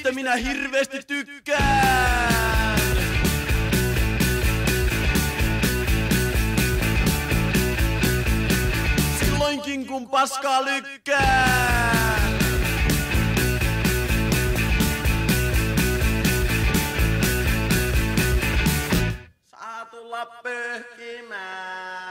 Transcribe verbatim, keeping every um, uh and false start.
mistä minä hirveesti tykkään. Silloinkin kun paskaa lykkää. Saa tulla pöhkimään.